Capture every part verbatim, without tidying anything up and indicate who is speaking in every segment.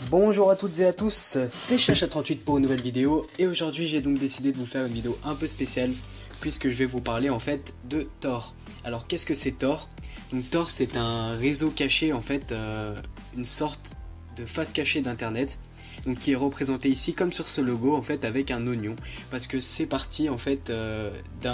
Speaker 1: Bonjour à toutes et à tous, c'est Chacha trente-huit pour une nouvelle vidéo et aujourd'hui j'ai donc décidé de vous faire une vidéo un peu spéciale puisque je vais vous parler en fait de Tor. Alors qu'est-ce que c'est Tor? Donc Tor c'est un réseau caché en fait, euh, une sorte de face cachée d'internet, donc qui est représenté ici comme sur ce logo en fait avec un oignon, parce que c'est parti en fait euh, d'un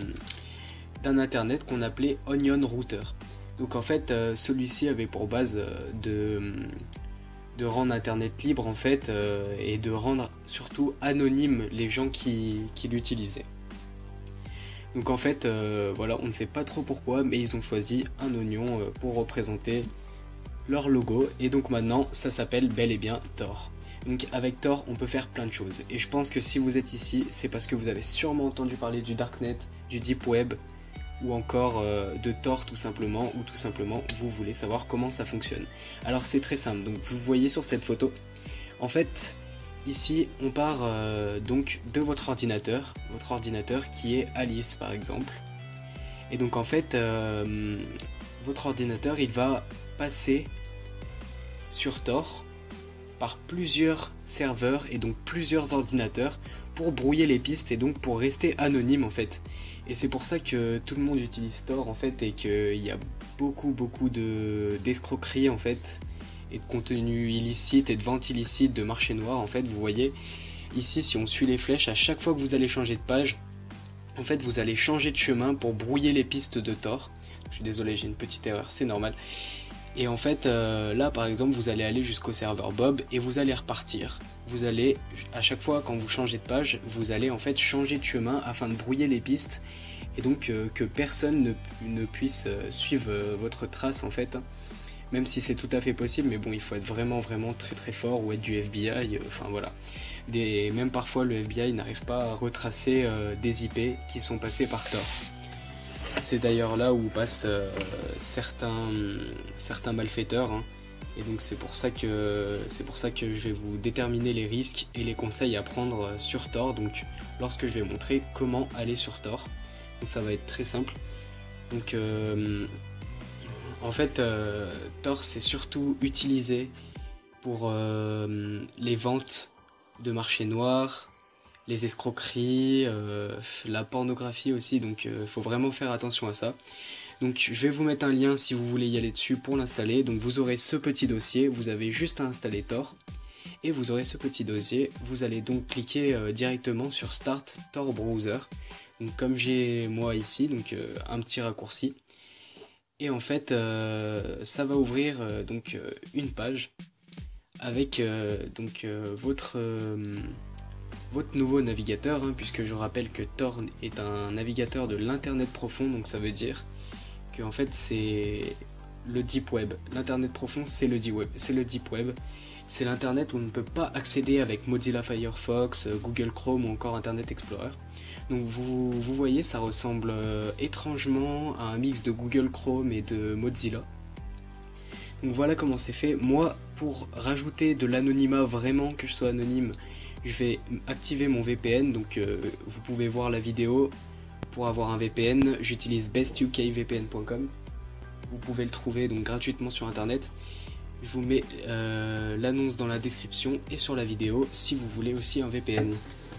Speaker 1: d'un internet qu'on appelait Onion Router. Donc en fait euh, celui-ci avait pour base euh, de de rendre internet libre en fait euh, et de rendre surtout anonyme les gens qui, qui l'utilisaient. Donc en fait euh, voilà, on ne sait pas trop pourquoi, mais ils ont choisi un oignon euh, pour représenter leur logo, et donc maintenant ça s'appelle bel et bien Tor. Donc avec Tor on peut faire plein de choses, et je pense que si vous êtes ici c'est parce que vous avez sûrement entendu parler du Darknet, du Deep Web, ou encore euh, de Tor tout simplement, ou tout simplement vous voulez savoir comment ça fonctionne. Alors c'est très simple, donc vous voyez sur cette photo, en fait ici on part euh, donc de votre ordinateur, votre ordinateur qui est Alice par exemple, et donc en fait euh, votre ordinateur il va passer sur Tor par plusieurs serveurs et donc plusieurs ordinateurs pour brouiller les pistes et donc pour rester anonyme en fait. Et c'est pour ça que tout le monde utilise Tor en fait, et qu'il y a beaucoup beaucoup de d'escroqueries en fait, et de contenu illicite et de vente illicite, de marché noir en fait. Vous voyez ici, si on suit les flèches, à chaque fois que vous allez changer de page, en fait vous allez changer de chemin pour brouiller les pistes de Tor. Je suis désolé, j'ai une petite erreur, c'est normal. Et en fait euh, là par exemple vous allez aller jusqu'au serveur Bob et vous allez repartir. Vous allez, à chaque fois quand vous changez de page, vous allez en fait changer de chemin afin de brouiller les pistes, et donc euh, que personne ne, ne puisse euh, suivre euh, votre trace en fait, même si c'est tout à fait possible, mais bon, il faut être vraiment vraiment très très fort, ou être du F B I, euh, enfin voilà. Des, même parfois le F B I n'arrive pas à retracer euh, des I P qui sont passés par Tor. C'est d'ailleurs là où passent euh, certains, certains malfaiteurs, hein. Et donc c'est pour ça que c'est pour ça que je vais vous déterminer les risques et les conseils à prendre sur Tor. Donc lorsque je vais montrer comment aller sur Tor, donc ça va être très simple. Donc euh, en fait euh, Tor c'est surtout utilisé pour euh, les ventes de marché noir, les escroqueries, euh, la pornographie aussi, donc il euh, faut vraiment faire attention à ça. Donc je vais vous mettre un lien si vous voulez y aller dessus pour l'installer. Donc vous aurez ce petit dossier, vous avez juste à installer Tor, et vous aurez ce petit dossier. Vous allez donc cliquer euh, directement sur Start Tor Browser, donc comme j'ai moi ici, donc euh, un petit raccourci, et en fait euh, ça va ouvrir euh, donc euh, une page avec euh, donc euh, votre euh, votre nouveau navigateur, hein, puisque je rappelle que Tor est un navigateur de l'internet profond, donc ça veut dire que en fait c'est le Deep Web. L'internet profond c'est le Deep Web, c'est le Deep Web, c'est l'internet où on ne peut pas accéder avec Mozilla Firefox, Google Chrome ou encore Internet Explorer. Donc vous, vous voyez, ça ressemble euh, étrangement à un mix de Google Chrome et de Mozilla. Donc voilà comment c'est fait. Moi, pour rajouter de l'anonymat, vraiment que je sois anonyme, je vais activer mon V P N. Donc euh, vous pouvez voir la vidéo. Pour avoir un V P N, j'utilise best U K V P N point com. Vous pouvez le trouver donc gratuitement sur internet. Je vous mets euh, l'annonce dans la description et sur la vidéo si vous voulez aussi un V P N.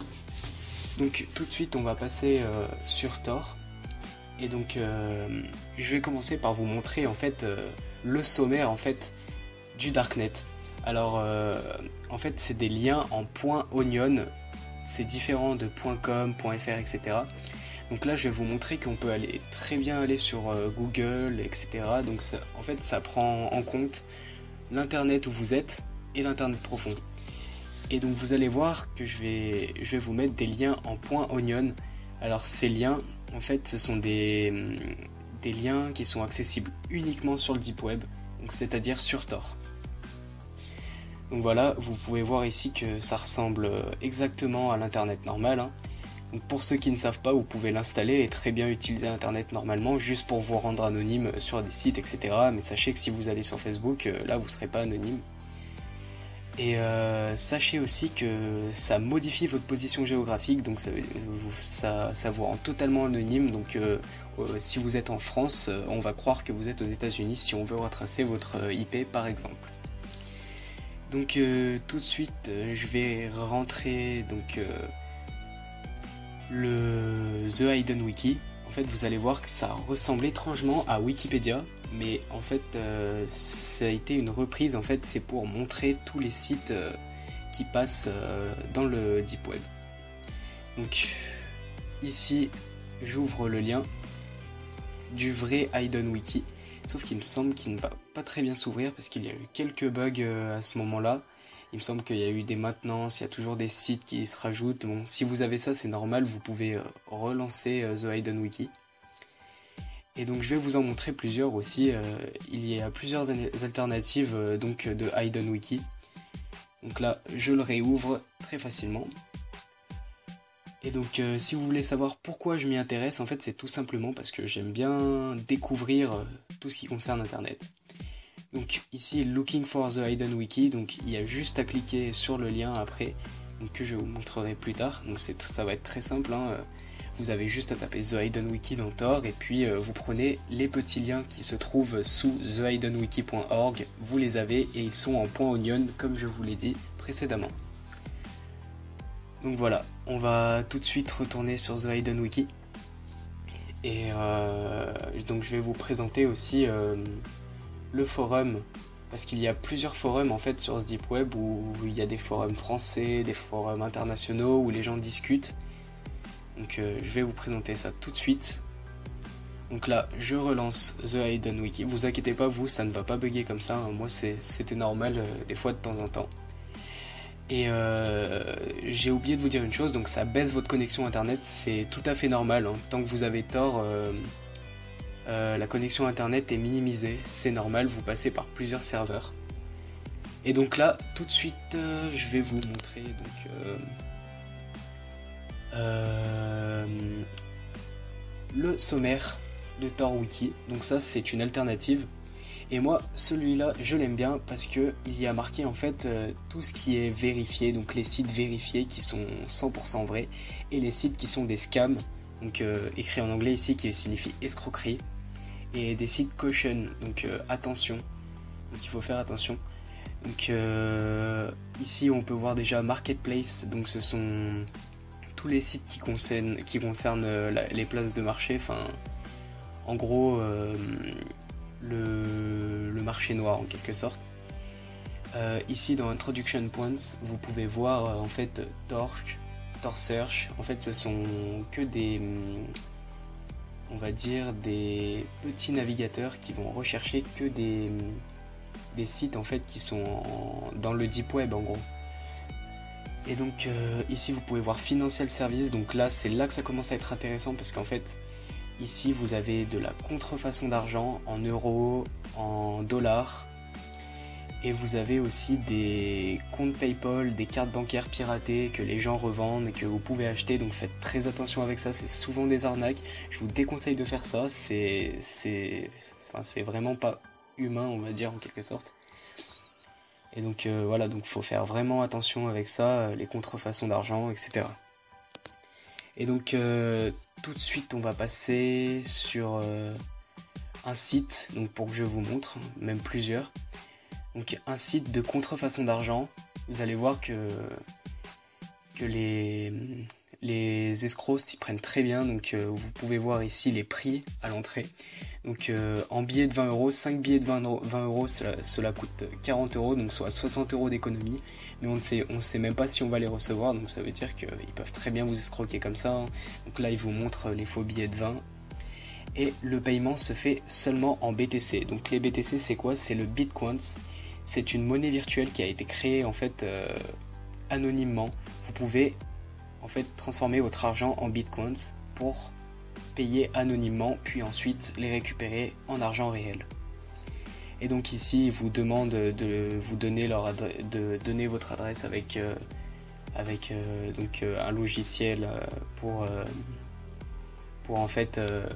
Speaker 1: Donc tout de suite on va passer euh, sur Tor. Et donc euh, je vais commencer par vous montrer en fait euh, le sommaire en fait du Darknet. Alors euh, en fait c'est des liens en .onion, c'est différent de .com, .fr, et cetera. Donc là je vais vous montrer qu'on peut aller très bien aller sur euh, Google, et cetera. Donc ça, en fait ça prend en compte l'internet où vous êtes et l'internet profond. Et donc vous allez voir que je vais, je vais vous mettre des liens en .onion. Alors ces liens en fait ce sont des, des liens qui sont accessibles uniquement sur le Deep Web, donc c'est-à-dire sur Tor. Donc voilà, vous pouvez voir ici que ça ressemble exactement à l'internet normal, hein. Donc pour ceux qui ne savent pas, vous pouvez l'installer et très bien utiliser internet normalement, juste pour vous rendre anonyme sur des sites, et cetera. Mais sachez que si vous allez sur Facebook, là vous ne serez pas anonyme. Et euh, sachez aussi que ça modifie votre position géographique, donc ça, ça, ça vous rend totalement anonyme. Donc euh, euh, si vous êtes en France, on va croire que vous êtes aux États-Unis si on veut retracer votre I P par exemple. Donc euh, tout de suite euh, je vais rentrer donc euh, le The Hidden Wiki. En fait vous allez voir que ça ressemble étrangement à Wikipédia, mais en fait euh, ça a été une reprise. En fait c'est pour montrer tous les sites euh, qui passent euh, dans le Deep Web. Donc ici j'ouvre le lien du vrai Hidden Wiki, sauf qu'il me semble qu'il ne va pas très bien s'ouvrir parce qu'il y a eu quelques bugs euh, à ce moment-là. Il me semble qu'il y a eu des maintenances, il y a toujours des sites qui se rajoutent. Bon, si vous avez ça, c'est normal, vous pouvez euh, relancer euh, The Hidden Wiki. Et donc je vais vous en montrer plusieurs aussi. Euh, il y a plusieurs alternatives euh, donc de Hidden Wiki. Donc là, je le réouvre très facilement. Et donc euh, si vous voulez savoir pourquoi je m'y intéresse, en fait c'est tout simplement parce que j'aime bien découvrir euh, tout ce qui concerne Internet. Donc ici Looking for the Hidden Wiki, donc il y a juste à cliquer sur le lien après, donc, que je vous montrerai plus tard. Donc c'est, ça va être très simple, hein. Vous avez juste à taper The Hidden Wiki dans Tor et puis euh, vous prenez les petits liens qui se trouvent sous the hidden wiki point org, vous les avez et ils sont en point .onion comme je vous l'ai dit précédemment. Donc voilà, on va tout de suite retourner sur The Hidden Wiki. Et euh, donc je vais vous présenter aussi euh, le forum, parce qu'il y a plusieurs forums en fait sur ce Deep Web où il y a des forums français, des forums internationaux où les gens discutent. Donc euh, je vais vous présenter ça tout de suite. Donc là je relance The Hidden Wiki. Vous inquiétez pas, vous ça ne va pas bugger comme ça, hein. Moi c'est, c'était normal euh, des fois de temps en temps. Et euh, j'ai oublié de vous dire une chose, donc ça baisse votre connexion internet, c'est tout à fait normal, hein. Tant que vous avez tort, euh, euh, la connexion internet est minimisée, c'est normal, vous passez par plusieurs serveurs. Et donc là, tout de suite, euh, je vais vous montrer donc, euh, euh, le sommaire de TorWiki. Donc ça, c'est une alternative. Et moi, celui-là, je l'aime bien parce que il y a marqué en fait euh, tout ce qui est vérifié, donc les sites vérifiés qui sont cent pour cent vrais et les sites qui sont des scams, donc euh, écrit en anglais ici qui signifie escroquerie, et des sites caution, donc euh, attention, donc il faut faire attention. Donc euh, ici on peut voir déjà marketplace, donc ce sont tous les sites qui concernent, qui concernent euh, la, les places de marché, enfin en gros euh, Le, le marché noir en quelque sorte. Euh, ici dans Introduction Points, vous pouvez voir euh, en fait Tor, Tor Search. En fait, ce sont que des, on va dire des petits navigateurs qui vont rechercher que des, des sites en fait qui sont en, dans le deep web en gros. Et donc euh, ici vous pouvez voir Financial Service. Donc là c'est là que ça commence à être intéressant parce qu'en fait ici, vous avez de la contrefaçon d'argent en euros, en dollars, et vous avez aussi des comptes PayPal, des cartes bancaires piratées que les gens revendent et que vous pouvez acheter, donc faites très attention avec ça, c'est souvent des arnaques. Je vous déconseille de faire ça, c'est, c'est, enfin, c'est vraiment pas humain, on va dire, en quelque sorte. Et donc euh, voilà, donc faut faire vraiment attention avec ça, les contrefaçons d'argent, et cetera. Et donc euh, tout de suite on va passer sur euh, un site, donc pour que je vous montre, même plusieurs. Donc un site de contrefaçon d'argent, vous allez voir que, que les, les escrocs s'y prennent très bien, donc euh, vous pouvez voir ici les prix à l'entrée. Donc euh, en billets de vingt euros, cinq billets de vingt euros, cela, cela coûte quarante euros, donc soit soixante euros d'économie. Mais on ne sait, on sait même pas si on va les recevoir, donc ça veut dire qu'ils peuvent très bien vous escroquer comme ça, hein. Donc là ils vous montrent les faux billets de vingt. Et le paiement se fait seulement en B T C. Donc les B T C c'est quoi? C'est le Bitcoins. C'est une monnaie virtuelle qui a été créée en fait euh, anonymement. Vous pouvez en fait transformer votre argent en Bitcoins pour payer anonymement, puis ensuite les récupérer en argent réel. Et donc ici, ils vous demandent de vous donner leur adresse, de donner votre adresse avec euh, avec euh, donc euh, un logiciel pour euh, pour en fait euh,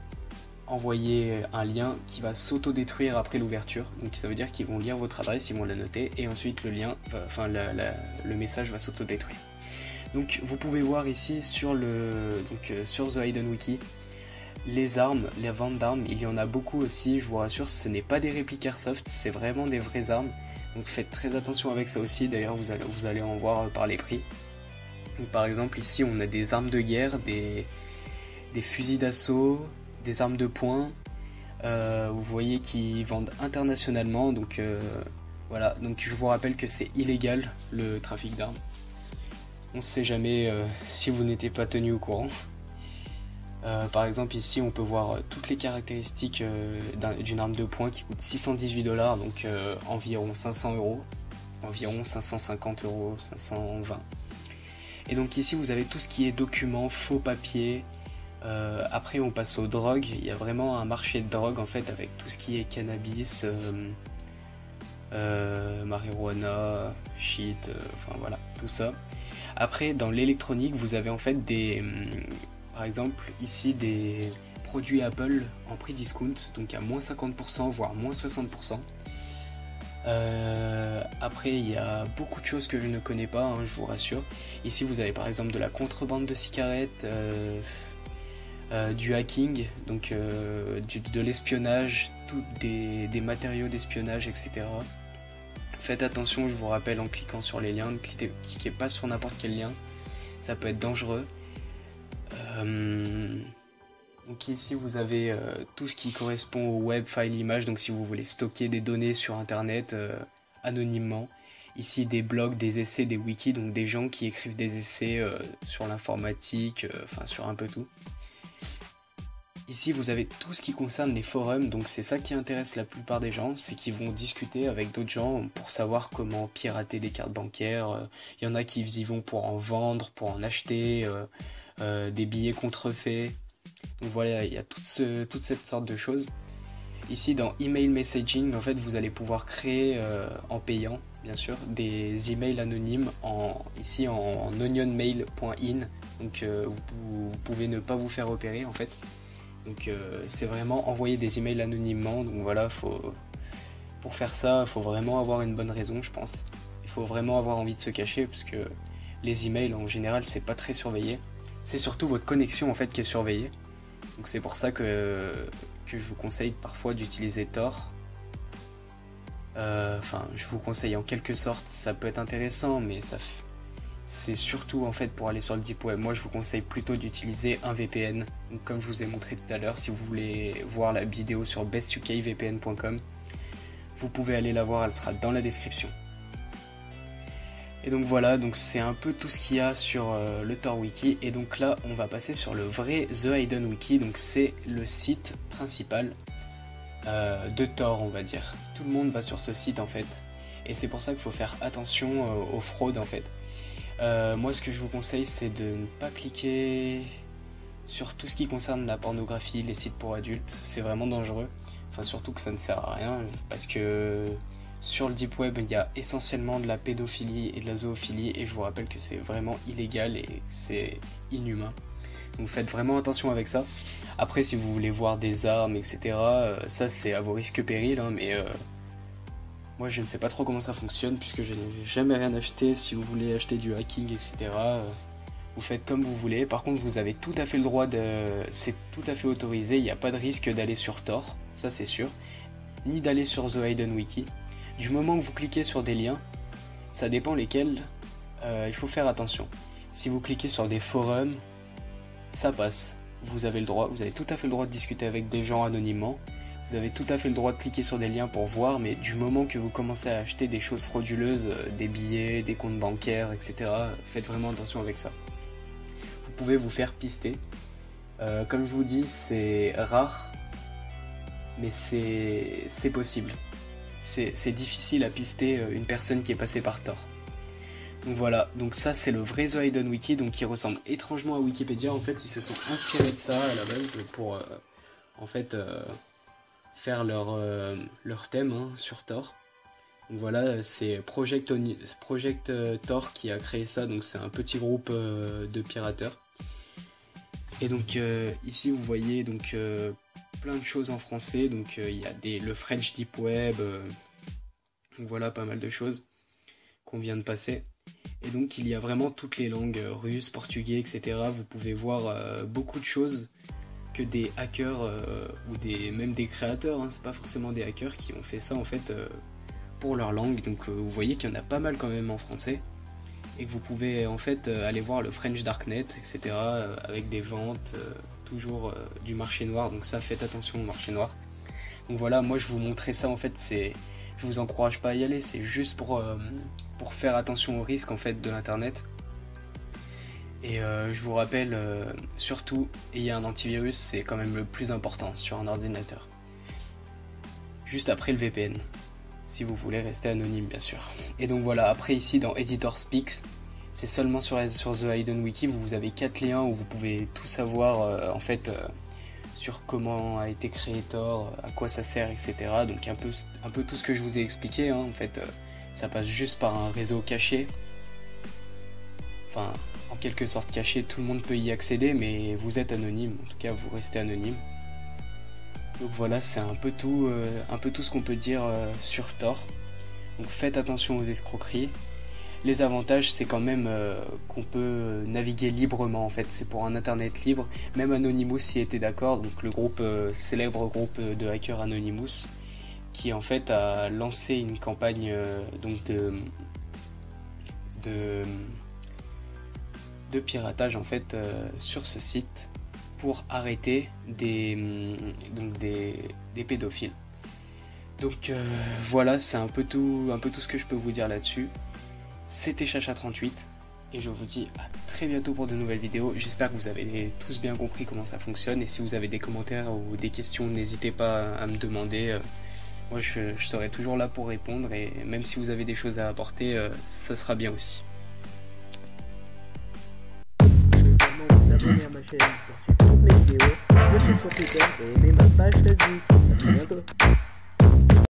Speaker 1: envoyer un lien qui va s'auto-détruire après l'ouverture. Donc ça veut dire qu'ils vont lire votre adresse, ils vont la noter et ensuite le lien, va, enfin la, la, le message va s'auto-détruire. Donc vous pouvez voir ici sur le donc euh, sur The Hidden Wiki les armes, les ventes d'armes, il y en a beaucoup aussi, je vous rassure, ce n'est pas des répliques Airsoft, c'est vraiment des vraies armes. Donc faites très attention avec ça aussi, d'ailleurs vous allez, vous allez en voir par les prix. Donc, par exemple ici on a des armes de guerre, des, des fusils d'assaut, des armes de poing, euh, vous voyez qu'ils vendent internationalement, donc euh, voilà, donc je vous rappelle que c'est illégal le trafic d'armes. On ne sait jamais euh, si vous n'étiez pas tenu au courant. Euh, par exemple ici on peut voir euh, toutes les caractéristiques euh, d'une arme de poing qui coûte six cent dix-huit dollars, donc euh, environ cinq cents euros, environ cinq cent cinquante euros, cinq cent vingt. Et donc ici vous avez tout ce qui est documents, faux papiers. Euh, après on passe aux drogues, il y a vraiment un marché de drogue en fait avec tout ce qui est cannabis, euh, euh, marijuana, shit, euh, enfin voilà, tout ça. Après dans l'électronique vous avez en fait des... Hum, par exemple ici des produits Apple en prix discount, donc à moins cinquante pour cent voire moins soixante pour cent. Euh, après il y a beaucoup de choses que je ne connais pas, hein, je vous rassure. Ici vous avez par exemple de la contrebande de cigarettes, euh, euh, du hacking, donc euh, du, de l'espionnage, tout des, des matériaux d'espionnage, et cetera. Faites attention, je vous rappelle en cliquant sur les liens, ne cliquez, cliquez pas sur n'importe quel lien, ça peut être dangereux. Euh, donc ici vous avez euh, tout ce qui correspond au web file image, donc si vous voulez stocker des données sur internet euh, anonymement. Ici des blogs, des essais, des wikis, donc des gens qui écrivent des essais euh, sur l'informatique, euh, enfin sur un peu tout. Ici vous avez tout ce qui concerne les forums, donc c'est ça qui intéresse la plupart des gens, c'est qu'ils vont discuter avec d'autres gens pour savoir comment pirater des cartes bancaires. Il y en a qui y vont pour en vendre, pour en acheter, euh, euh, des billets contrefaits. Donc voilà, il y a toute, ce, toute cette sorte de choses. Ici dans email messaging, en fait vous allez pouvoir créer euh, en payant, bien sûr, des emails anonymes en, ici en, en onionmail point in. Donc euh, vous, vous pouvez ne pas vous faire repérer en fait. Donc euh, c'est vraiment envoyer des emails anonymement, donc voilà, faut, pour faire ça, il faut vraiment avoir une bonne raison, je pense. Il faut vraiment avoir envie de se cacher, parce que les emails en général c'est pas très surveillé. C'est surtout votre connexion en fait qui est surveillée. Donc c'est pour ça que, que je vous conseille parfois d'utiliser Tor. Euh, enfin, je vous conseille en quelque sorte, ça peut être intéressant, mais ça f... c'est surtout en fait pour aller sur le deep web. Moi je vous conseille plutôt d'utiliser un V P N. Donc, comme je vous ai montré tout à l'heure, si vous voulez voir la vidéo sur best u k v p n point com, vous pouvez aller la voir, elle sera dans la description. Et donc voilà, donc c'est un peu tout ce qu'il y a sur euh, le Tor Wiki. Et donc là on va passer sur le vrai The Hidden Wiki, donc c'est le site principal euh, de Tor, on va dire. Tout le monde va sur ce site en fait, et c'est pour ça qu'il faut faire attention euh, aux fraudes en fait. Euh, moi ce que je vous conseille c'est de ne pas cliquer sur tout ce qui concerne la pornographie, les sites pour adultes, c'est vraiment dangereux. Enfin surtout que ça ne sert à rien, parce que sur le deep web il y a essentiellement de la pédophilie et de la zoophilie, et je vous rappelle que c'est vraiment illégal et c'est inhumain. Donc faites vraiment attention avec ça. Après si vous voulez voir des armes, et cetera, euh, ça c'est à vos risques et périls, hein, mais... Euh, moi je ne sais pas trop comment ça fonctionne puisque je n'ai jamais rien acheté. Si vous voulez acheter du hacking, et cetera, euh, vous faites comme vous voulez. Par contre vous avez tout à fait le droit de... c'est tout à fait autorisé, il n'y a pas de risque d'aller sur Tor, ça c'est sûr, ni d'aller sur The Hidden Wiki. Du moment que vous cliquez sur des liens, ça dépend lesquels, euh, il faut faire attention. Si vous cliquez sur des forums, ça passe, vous avez le droit, vous avez tout à fait le droit de discuter avec des gens anonymement. Vous avez tout à fait le droit de cliquer sur des liens pour voir, mais du moment que vous commencez à acheter des choses frauduleuses, euh, des billets, des comptes bancaires, et cetera, faites vraiment attention avec ça. Vous pouvez vous faire pister. Euh, comme je vous dis, c'est rare, mais c'est c'est possible. C'est c'est difficile à pister une personne qui est passée par Tor. Donc voilà, donc ça c'est le vrai The Hidden Wiki, donc qui ressemble étrangement à Wikipédia. En fait, ils se sont inspirés de ça à la base pour euh, en fait... Euh, faire leur, euh, leur thème hein, sur Tor. Donc voilà, c'est Project, Oni- Project euh, Tor qui a créé ça, donc c'est un petit groupe euh, de pirateurs. Et donc euh, ici vous voyez donc euh, plein de choses en français, donc il euh, y a des, le French Deep Web, euh, donc voilà pas mal de choses qu'on vient de passer. Et donc il y a vraiment toutes les langues, euh, russe, portugais, et cetera. Vous pouvez voir euh, beaucoup de choses que des hackers euh, ou des, même des créateurs, hein, c'est pas forcément des hackers qui ont fait ça en fait euh, pour leur langue. Donc euh, vous voyez qu'il y en a pas mal quand même en français. Et que vous pouvez en fait euh, aller voir le French Darknet, et cetera. Euh, avec des ventes, euh, toujours euh, du marché noir. Donc ça, faites attention au marché noir. Donc voilà, moi je vous montrais ça en fait, c'est... Je vous encourage pas à y aller, c'est juste pour, euh, pour faire attention aux risques en fait de l'internet. Et euh, je vous rappelle, euh, surtout, ayez un antivirus, c'est quand même le plus important sur un ordinateur. Juste après le V P N, si vous voulez rester anonyme bien sûr. Et donc voilà, après ici dans Editor Speaks, c'est seulement sur, sur The Hidden Wiki, vous avez quatre liens où vous pouvez tout savoir euh, en fait... Euh, sur comment a été créé Tor, à quoi ça sert, et cetera. Donc un peu, un peu tout ce que je vous ai expliqué, hein. En fait, euh, ça passe juste par un réseau caché. Enfin, en quelque sorte caché, tout le monde peut y accéder, mais vous êtes anonyme, en tout cas vous restez anonyme. Donc voilà, c'est un peu tout, euh, un peu tout ce qu'on peut dire euh, sur Tor. Donc faites attention aux escroqueries. Les avantages, c'est quand même euh, qu'on peut naviguer librement en fait, c'est pour un internet libre, même Anonymous y était d'accord, donc le groupe, euh, célèbre groupe de hackers Anonymous, qui en fait a lancé une campagne euh, donc de, de, de piratage en fait euh, sur ce site pour arrêter des, donc des, des pédophiles. Donc euh, voilà, c'est un peu tout, un peu tout ce que je peux vous dire là-dessus. C'était Chacha trente-huit et je vous dis à très bientôt pour de nouvelles vidéos. J'espère que vous avez tous bien compris comment ça fonctionne, et si vous avez des commentaires ou des questions, n'hésitez pas à me demander. Moi je, je serai toujours là pour répondre, et même si vous avez des choses à apporter, ça sera bien aussi.
Speaker 2: Vous abonner à ma chaîne pour suivre toutes mes vidéos, me suivre sur Twitter et aimer ma page Facebook.